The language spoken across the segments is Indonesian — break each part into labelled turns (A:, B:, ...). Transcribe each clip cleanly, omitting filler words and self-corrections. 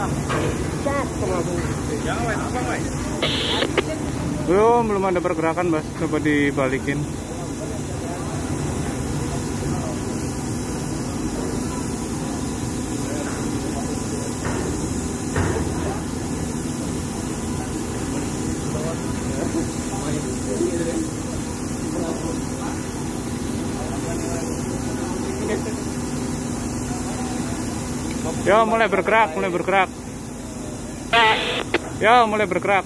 A: Belum ada pergerakan, Mas. Coba dibalikin. Yo, mulai bergerak. Yo, mulai bergerak.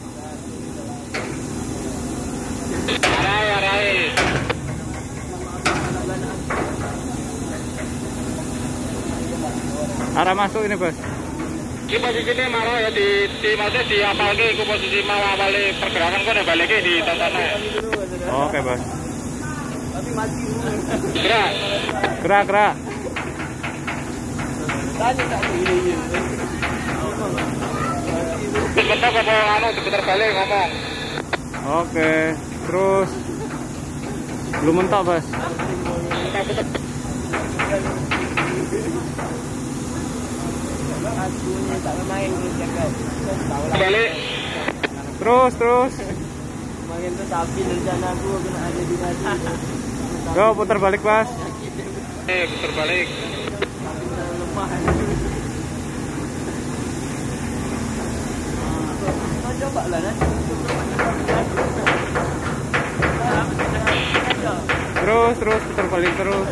A: Arah masuk ini, Bos.
B: Di posisi ini marah ya maksudnya di apa lagi? Posisi mau awali pergerakan kok balik di tontonnya.
A: Oke, Bos.
B: Tapi mati. Gerak. Tanya tak ini. Bentar apa diputar balik ngomong.
A: Oke, terus belum mentok, Bos.
B: Balik.
A: Terus.
B: Kemarin tuh tapi rencana aku kena ada di mana.
A: Yo, putar balik, Bos.
B: Putar balik. Lemah. Coba lah nanti.
A: Terus putar balik terus.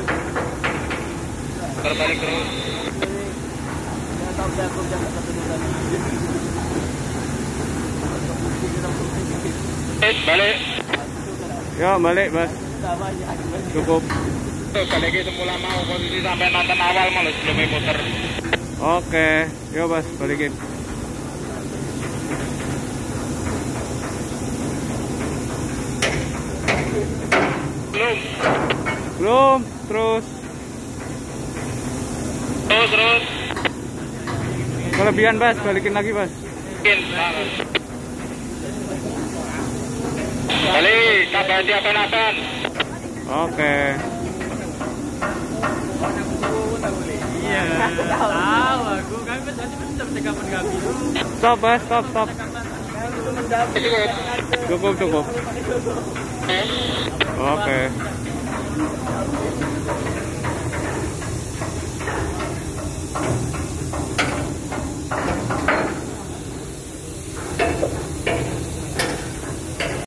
B: Balik.
A: Yo, balik, Bos. Cukup.
B: Balik semula mau posisi sampai nonton awal malah sebelum muter.
A: Oke, yo, Bos, balikin. Belum, terus. Kelebihan, Bos, balikin lagi, Bos.
B: Balik, tambah diapan-apan.
A: Oke.
B: Iya, tahu aku kan tadi kapan kami.
A: Stop, Bos, stop. Cukup. Oke.